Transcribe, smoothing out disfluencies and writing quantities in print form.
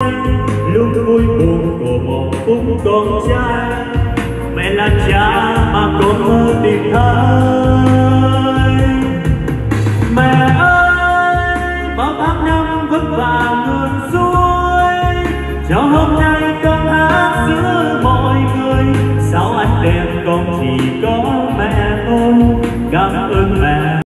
lúc vui buồn của một phút con trai. Mẹ là cha mà con mơ tìm thấy. Mẹ ơi, bao tháng năm vất vả ngược xuôi, cho hôm nay con hát giữa mọi người. Sao anh đẹp con chỉ có mẹ thôi, cảm ơn mẹ.